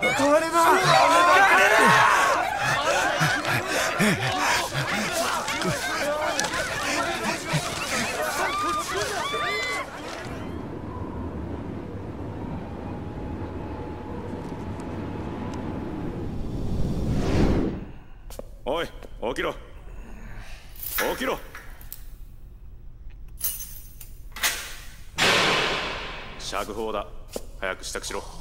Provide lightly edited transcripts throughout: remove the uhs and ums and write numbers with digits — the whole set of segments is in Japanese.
おい、起きろ。起きろ。釈放だ。早く支度しろ。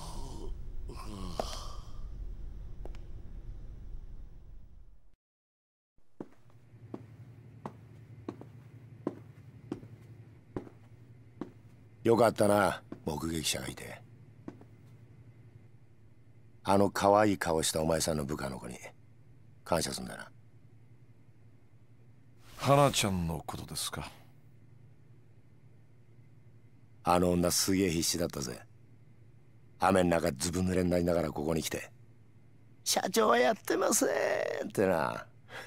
よかったな、目撃者がいて。あの可愛い顔したお前さんの部下の子に感謝すんだな。 花ちゃんのことですか。 あの女すげえ必死だったぜ。雨の中ずぶ濡れになりながらここに来て「社長はやってません」ってな。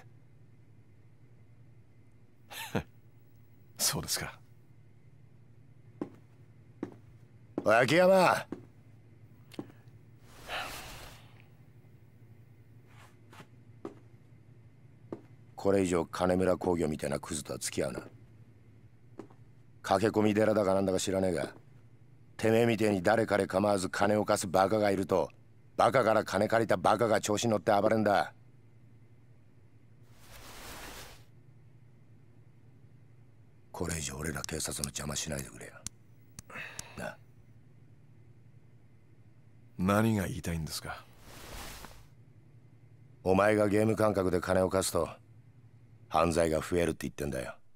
そうですか。 おい秋山、これ以上金村工業みたいなクズとは付き合うな。駆け込み寺だかなんだか知らねえが、てめえみてえに誰彼構わず金を貸すバカがいると、バカから金借りたバカが調子に乗って暴れんだ。これ以上俺ら警察の邪魔しないでくれよな。 何が言いたいんですか。 お前がゲーム感覚で金を貸すと犯罪が増えるって言ってんだよ。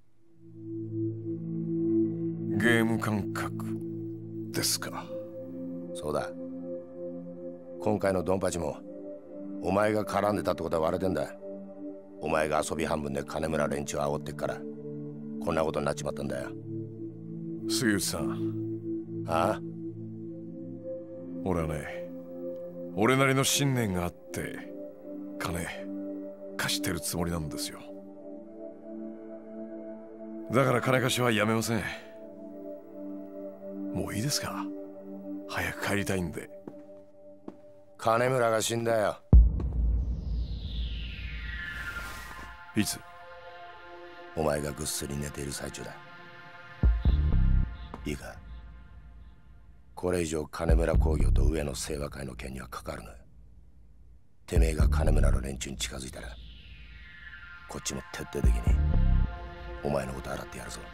ゲーム感覚ですか。 そうだ。今回のドンパチもお前が絡んでたってことは割れてんだ。お前が遊び半分で金村連中を煽ってっからこんなことになっちまったんだよ。 杉内さん。 ああ、 俺はね、俺なりの信念があって金貸してるつもりなんですよ。だから金貸しはやめません。もういいですか。早く帰りたいんで。 金村が死んだよ。 いつ？ お前がぐっすり寝ている最中だ。いいか、これ以上金村工業と上野清和会の件には関わるな。てめえが金村の連中に近づいたらこっちも徹底的にお前のこと洗ってやるぞ。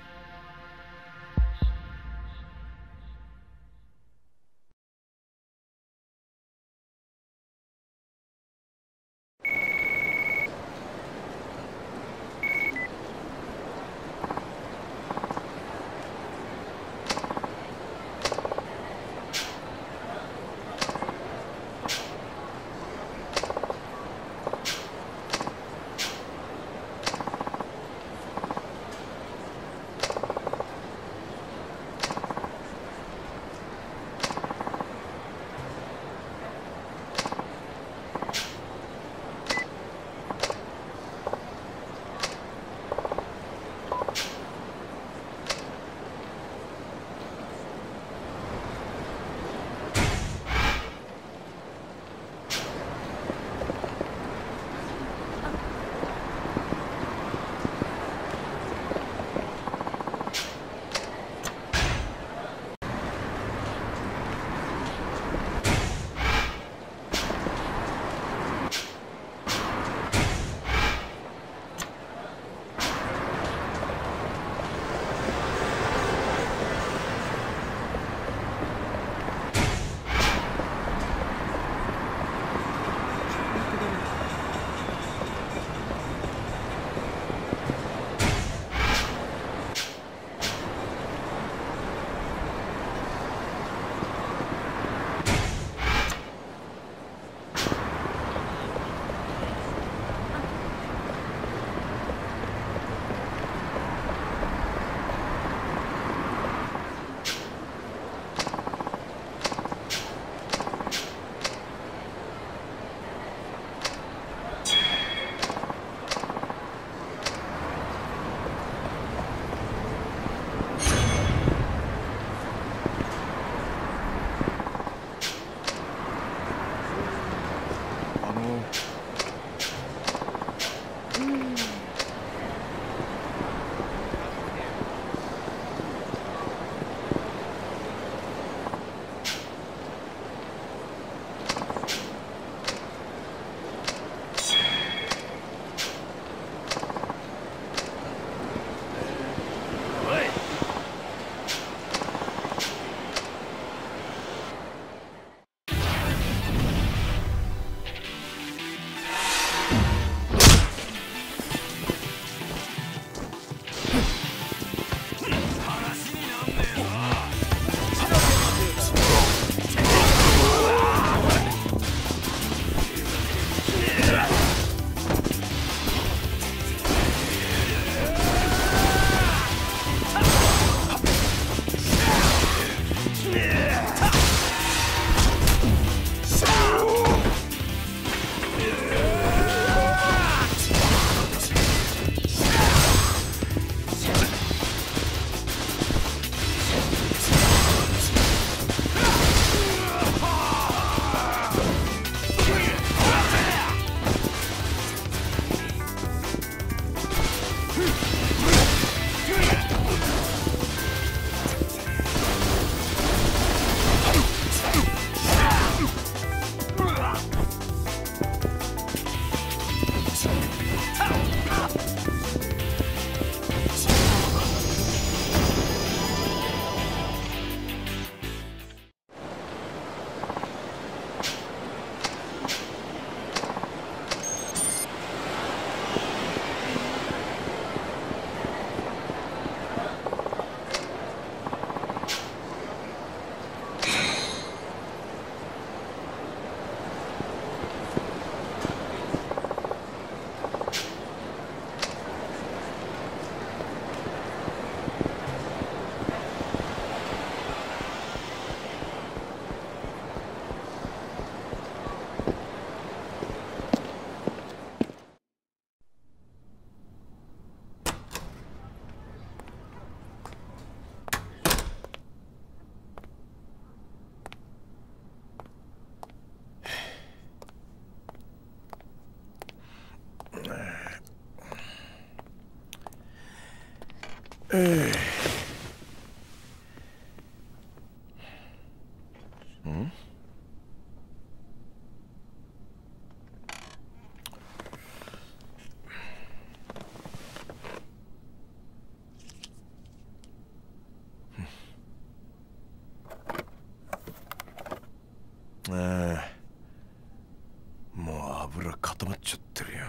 もう油固まっちゃってるよ。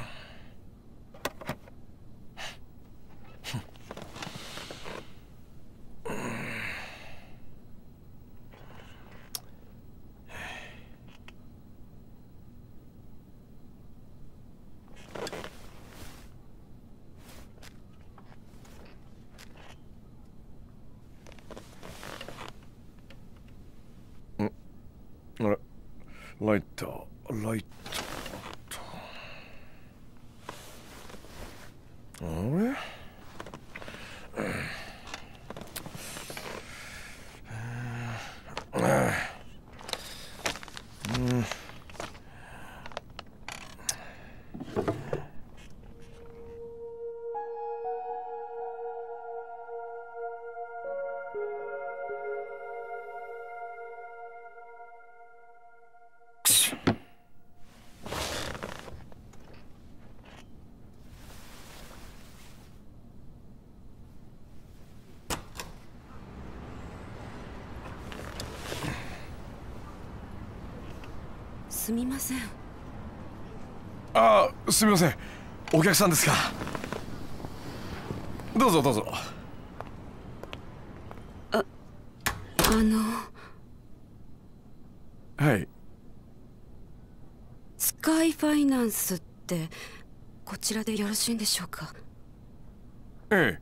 あれ、ライター、ライター。あれ？ すみません。 ああ、すみません。お客さんですか。どうぞどうぞ。はい。 スカイファイナンスってこちらでよろしいんでしょうか。 ええ。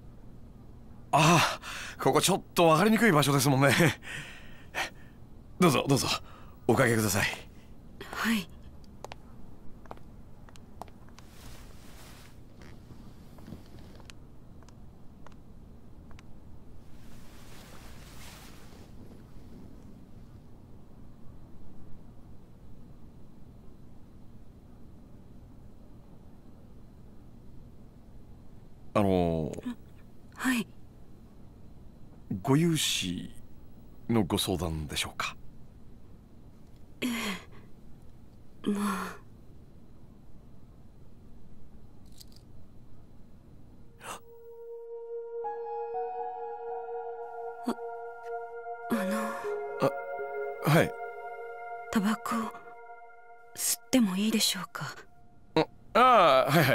ああ、ここちょっと分かりにくい場所ですもんね。どうぞどうぞ、おかけください。 はい。はい。 ご融資のご相談でしょうか。 まあ、 はい。 タバコ吸ってもいいでしょうか。 ああ、はいはい。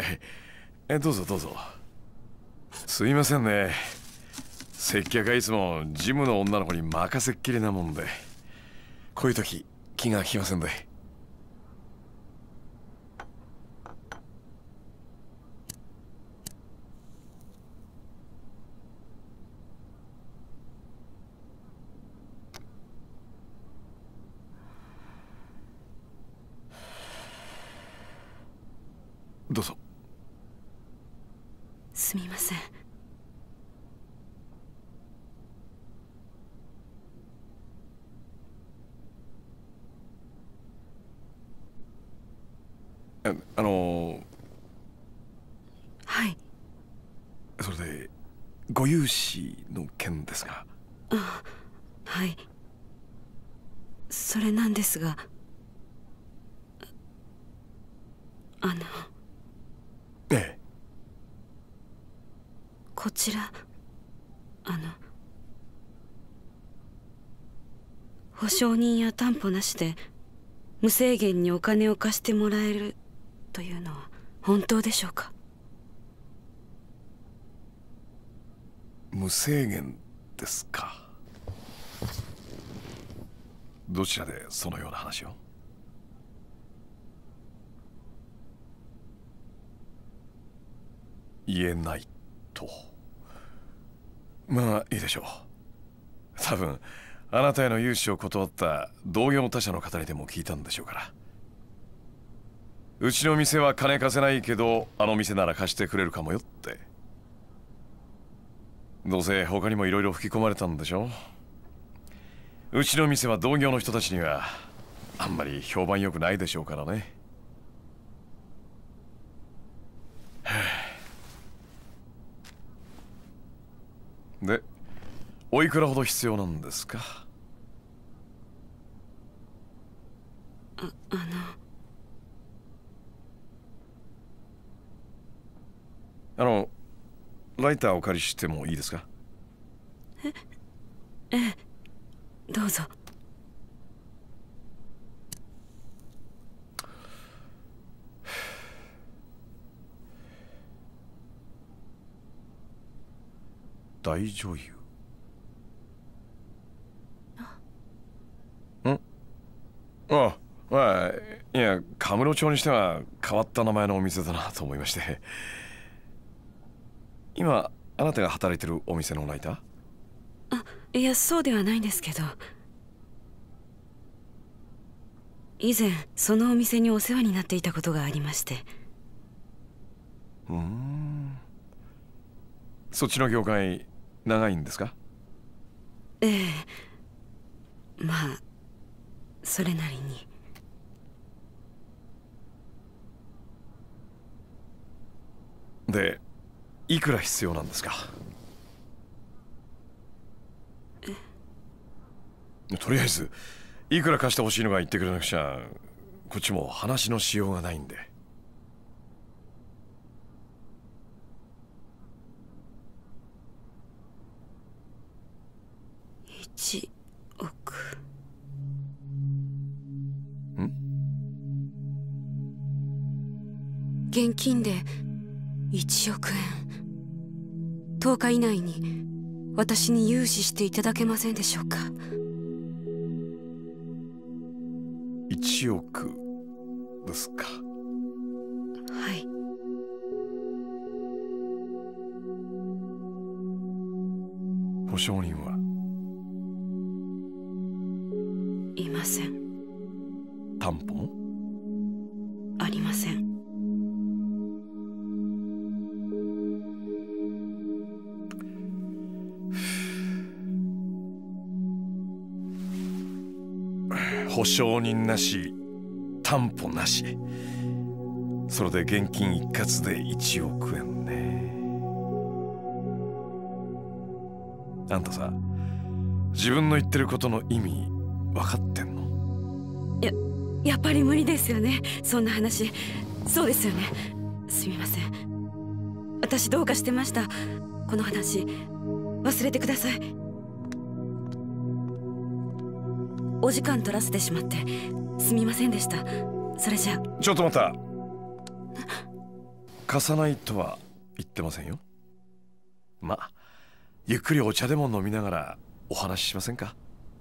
どうぞどうぞ。すいませんね。接客はいつもジムの女の子に任せっきりなもんで、こういう時気が利きませんで。どうぞ。 すみません。はい。 それでご融資の件ですが。 はい。それなんですが、 ええ。 こちら保証人や担保なしで無制限にお金を貸してもらえるというのは本当でしょうか。 無制限ですか。どちらでそのような話を。言えないと。まあいいでしょう。多分あなたへの融資を断った同業他社の方にでも聞いたんでしょうから。うちの店は金貸せないけどあの店なら貸してくれるかもよって。どうせ他にもいろいろ吹き込まれたんでしょ。うちの店は同業の人たちにはあんまり評判良くないでしょうからね。 で、おいくらほど必要なんですか？ライターお借りしてもいいですか？ ええ、どうぞ。 大女優。ああ、いや、カムロ町にしては変わった名前のお店だなと思いまして。今あなたが働いてるお店のライター？ いや、そうではないんですけど、以前そのお店にお世話になっていたことがありまして。 そっちの業界長いんですか？ ええ、まあそれなりに。 で、いくら必要なんですか？とりあえずいくら貸してほしいのか言ってくれなくちゃこっちも話のしようがないんで。 1億。現金で1億円。10日以内に私に融資していただけませんでしょうか。 1億ですか？ はい。 保証人はいません。 担保もありません。 保証人なし、担保なし、それで現金一括で1億円ね。あんたさ、自分の言ってることの意味分かってんの？ やっぱり無理ですよね、そんな話。そうですよね。すみません、私どうかしてました。この話忘れてください。お時間取らせてしまってすみませんでした。それじゃあ。 ちょっと待った。貸さないとは言ってませんよ。まあゆっくりお茶でも飲みながらお話ししませんか？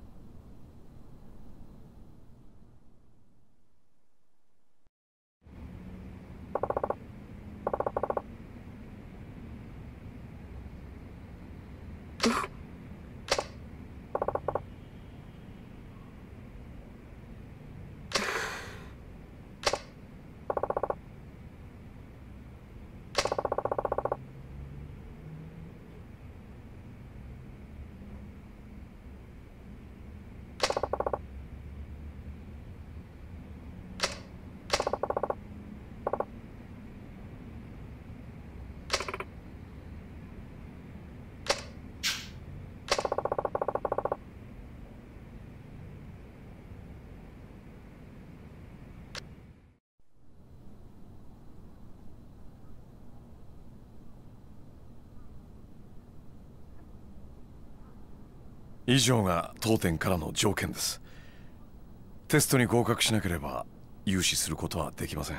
以上が当店からの条件です。テストに合格しなければ融資することはできません。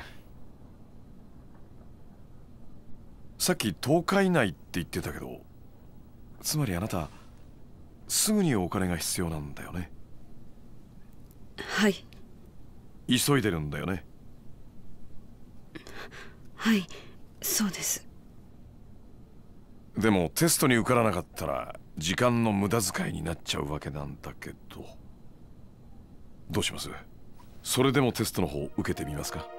さっき10日以内って言ってたけど、つまりあなたすぐにお金が必要なんだよね？ はい。 急いでるんだよね？ はい、そうです。 でもテストに受からなかったら時間の無駄遣いになっちゃうわけなんだけど、どうします？それでもテストの方受けてみますか？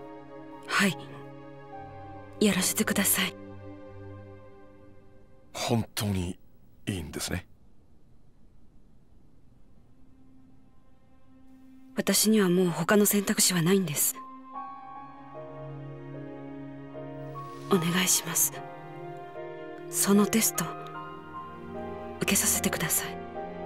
はい、やらせてください。 は本当にいいんですね。 私にはもう他の選択肢はないんです。お願いします。そのテスト受けさせてください。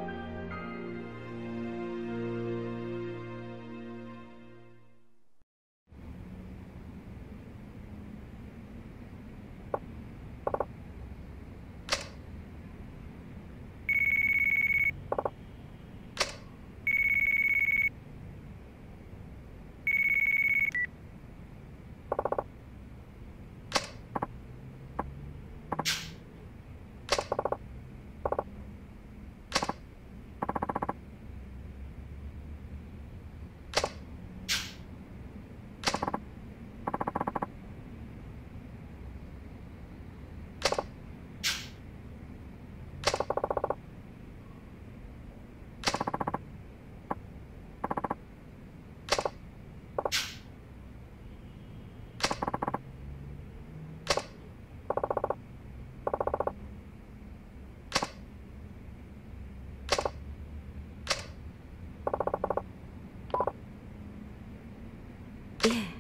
いえ。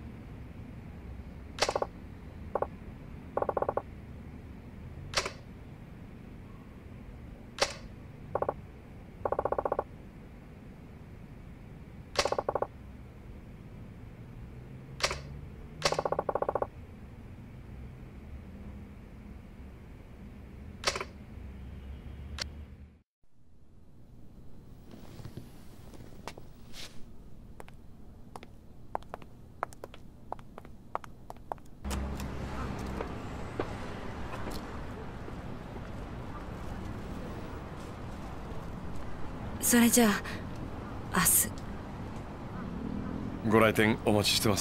それじゃあ明日ご来店お待ちしてます。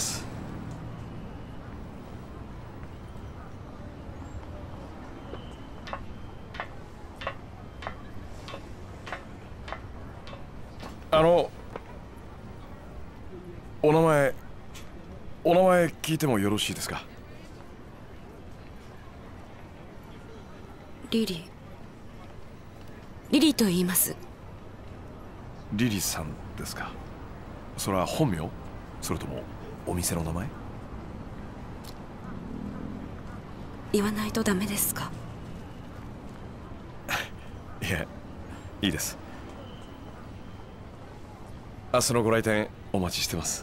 お名前聞いてもよろしいですか？ リリーと言います。 リリさんですか？それは本名？それともお店の名前？ 言わないとダメですか？ いや、いいです。明日のご来店お待ちしてます。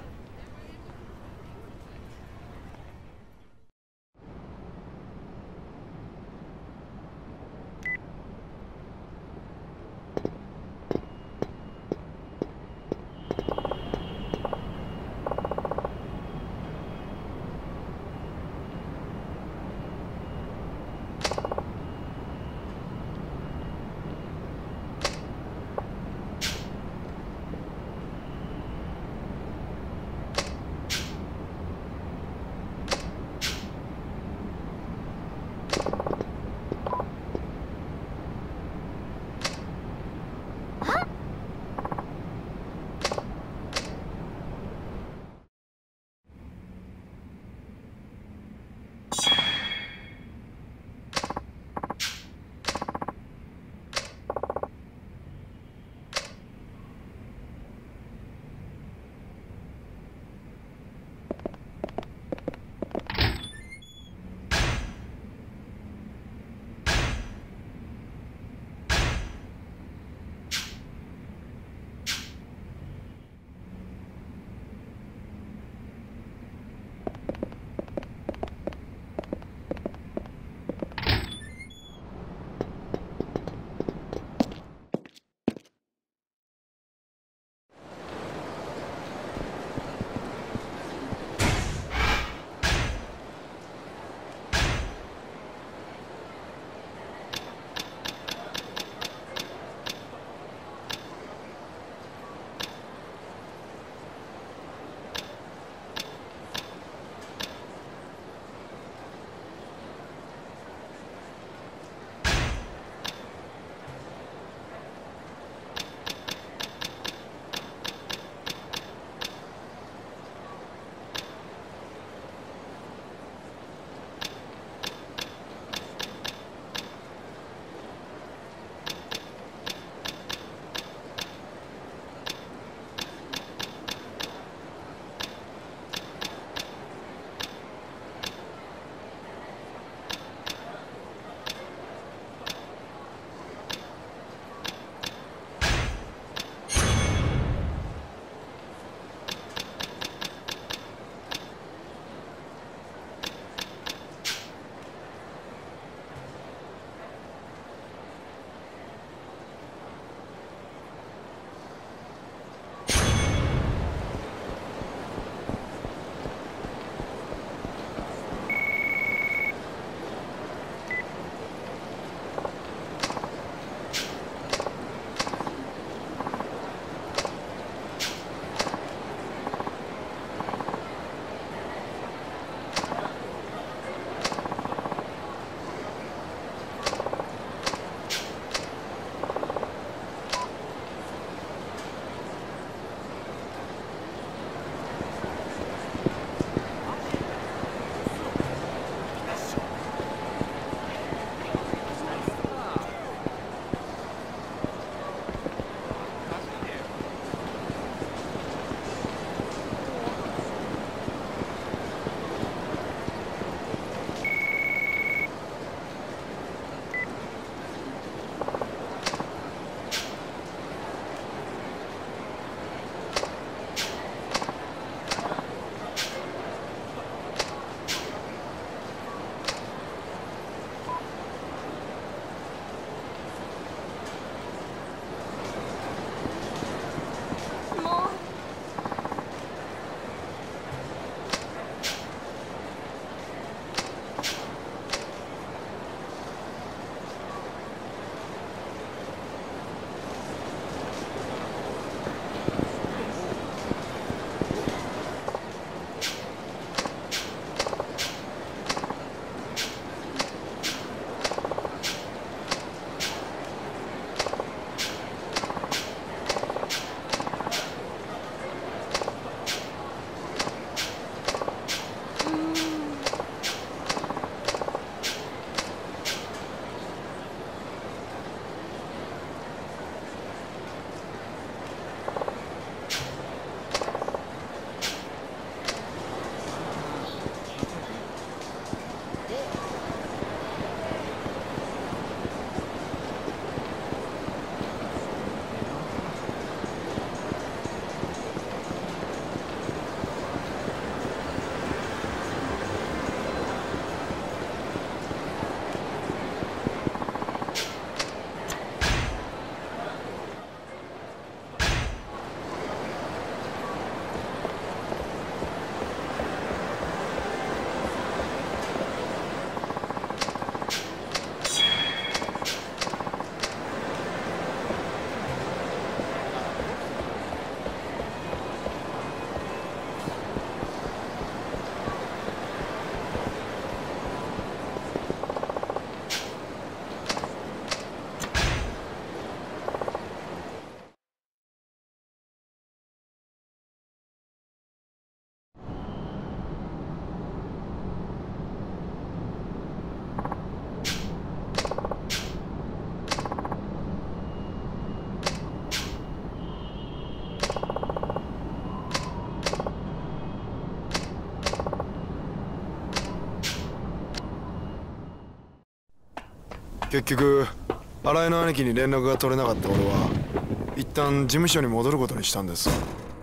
結局新井の兄貴に連絡が取れなかった俺は一旦事務所に戻ることにしたんです。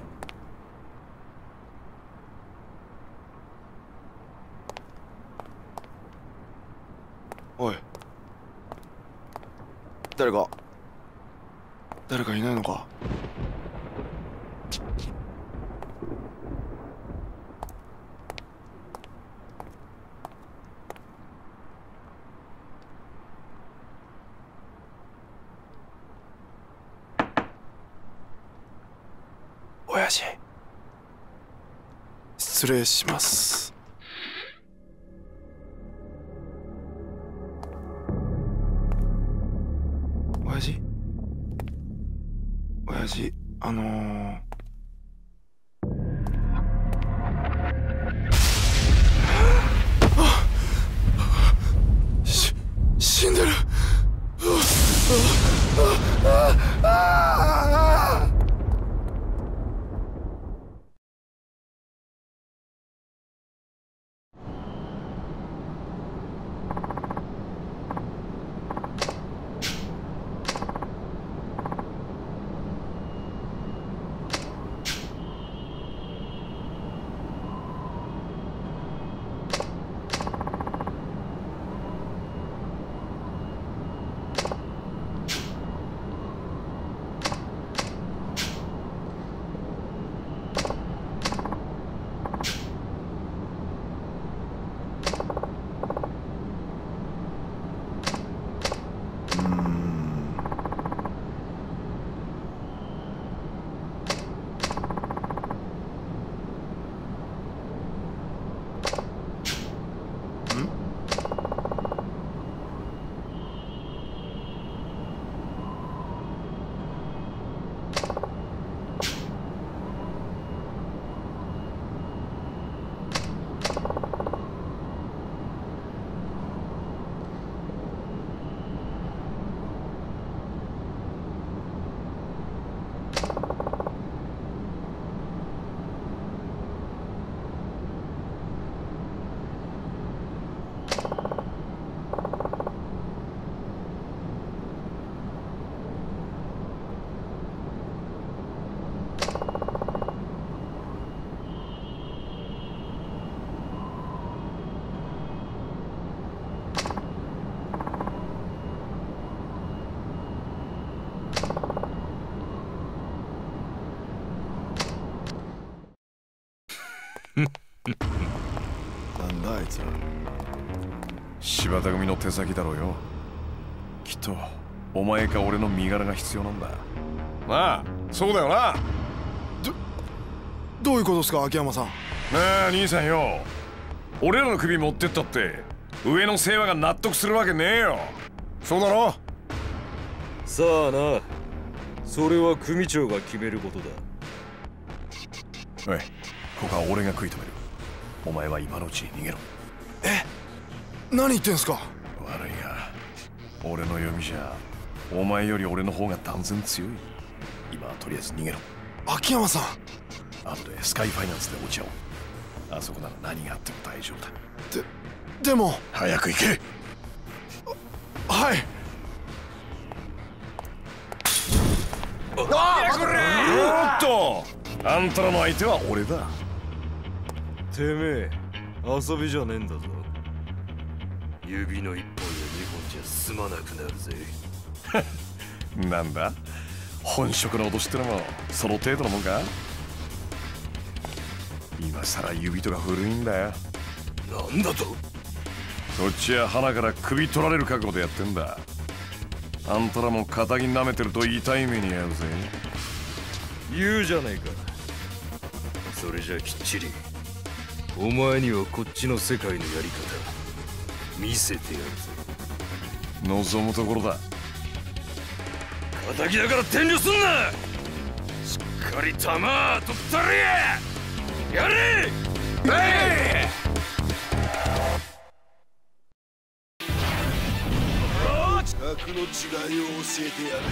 おい、誰かいないのか？親父、失礼します。親父、死んでる。なんだあいつら。 柴田組の手先だろうよ。きっとお前か俺の身柄が必要なんだ。なあ、そうだよな。 どういうことですか、秋山さん。 なあ兄さんよ、俺らの首持ってったって上の世話が納得するわけねえよ。そうだろ。 さあな、それは組長が決めることだ。 おい、ここは俺が食い止める。お前は今のうちに逃げろ。 何言ってんすか。 悪いが俺の読みじゃお前より俺の方が断然強い。今はとりあえず逃げろ。 秋山さん。 後でスカイファイナンスで落ち合おう。あそこなら何があっても大丈夫だ。 でも早く行け。 はい。 おっと、あんたらの相手は俺だ。 てめえ遊びじゃねえんだぞ。指の一本や二本じゃ済まなくなるぜ。 なんだ、本職の脅しってのもその程度のもんか。今さら指とか古いんだよ。 なんだと。 こっちは鼻から首取られる覚悟でやってんだ。あんたらも仇舐めてると痛い目に遭うぜ。 言うじゃねえか。それじゃきっちりお前にはこっちの世界のやり方見せてやるぜ。 望むところだ。 仇だから遠慮すんな。しっかり弾取ったれや。やれ。 格の違いを教えてやる。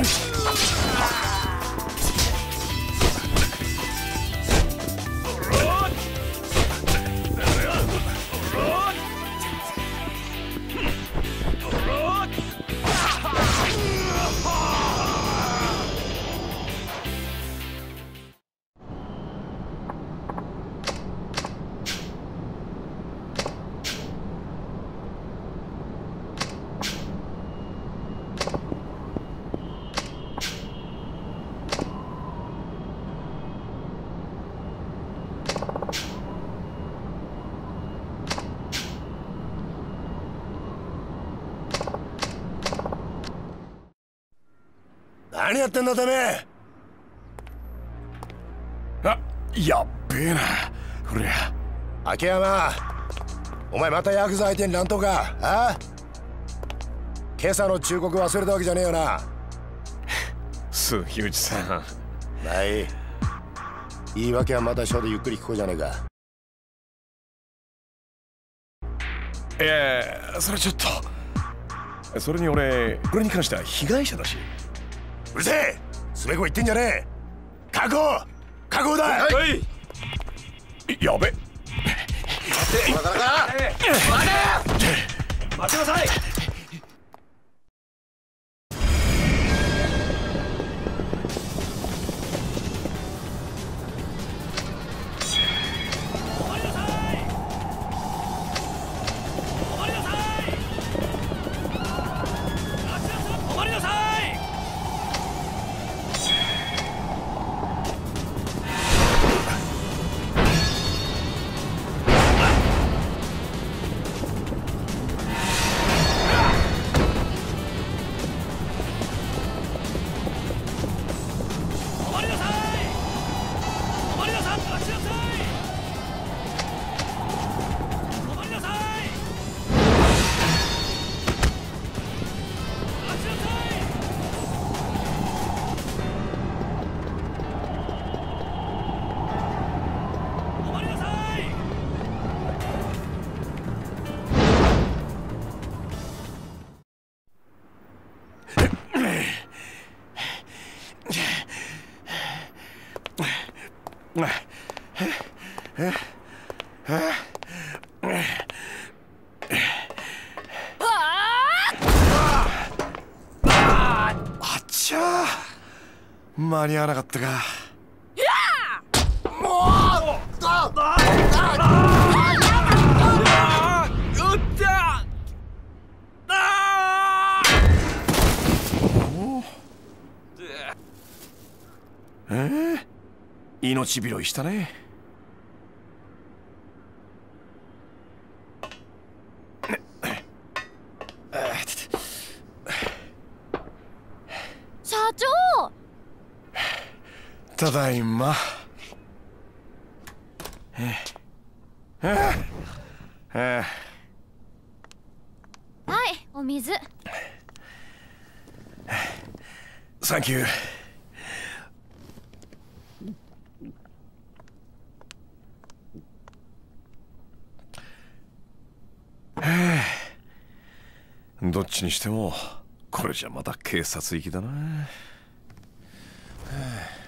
何やってんだてめえ。 あ、やっべえなこりゃ。 秋山、お前またヤクザ相手に乱闘か。あ？今朝の忠告忘れたわけじゃねえよな。 杉内さん。 まあいい。言い訳はまた署でゆっくり聞こうじゃねえか。 それちょっと。それに俺これに関しては被害者だし。 うるせえ、すべこ言ってんじゃねえ。確保だ。 はい。やべ。 待て待ちなさい。あっちゃー、間に合わなかったか。命拾いしたね。 社長。 ただいま。 はい、お水。 サンキュー。どっちにしてもこれじゃまた警察行きだな。